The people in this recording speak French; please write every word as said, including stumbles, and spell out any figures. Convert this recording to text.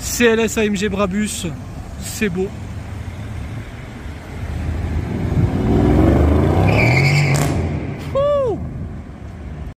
C L S A M G Brabus, c'est beau.